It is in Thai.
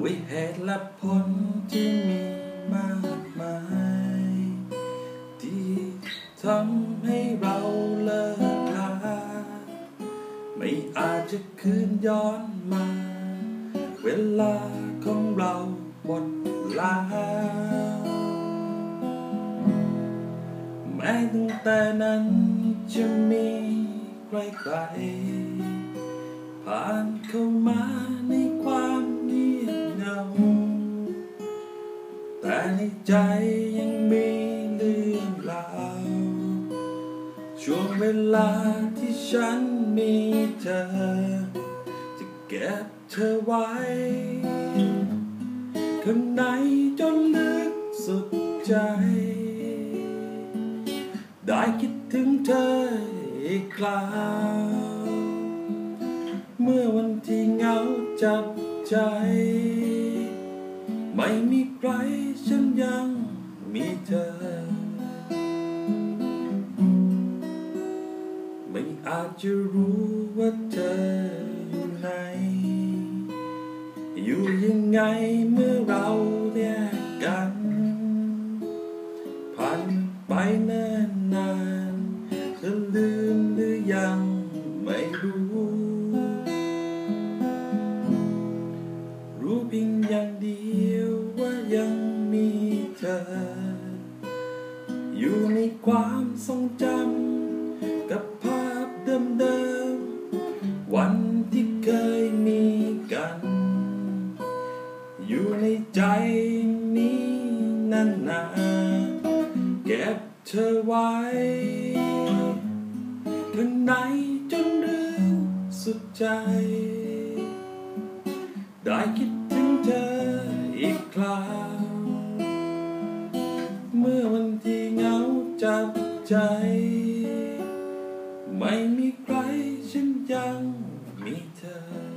ด้วยเหตุและผลที่มีมากมายที่ทำให้เราเลิกลาไม่อาจจะคืนย้อนมาเวลาของเราหมดแล้วแม้ตั้งแต่นั้นจะมีใครๆผ่านเข้ามาในความเงียบเหงาแต่ในใจยังมีเรื่องราวช่วงเวลาที่ฉันมีเธอจะเก็บเธอไว้ข้างในจนลึกสุดใจได้คิดถึงเธออีกคราวเมื่อวันที่เหงาจับใจไม่มีใครฉันยังมีเธอไม่อาจจะรู้ว่าเธออยู่ไหนอยู่ยังไงเมื่อเราแยกกันผ่านไปเนิ่นนานเธอลืมหรือยังไม่รู้เพียงอย่างเดียวว่ายังมีเธออยู่ในความทรงจำกับภาพเดิมๆวันที่เคยมีกันอยู่ในใจนี้นานๆเก็บเธอไว้ข้างในจนลึกสุดใจได้คิดถึงเธออีกคราวเมื่อวันที่เหงาจับใจไม่มีใครฉันยังมีเธอ